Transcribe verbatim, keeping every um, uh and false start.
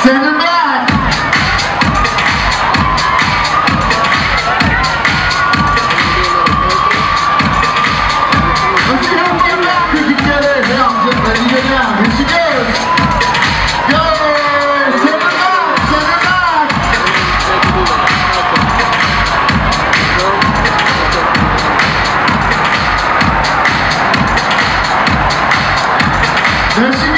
Send it back. Let's see how far back we can get it. Now, just ready to go down. Here she goes. Go! Send it back. Send it back. There she goes.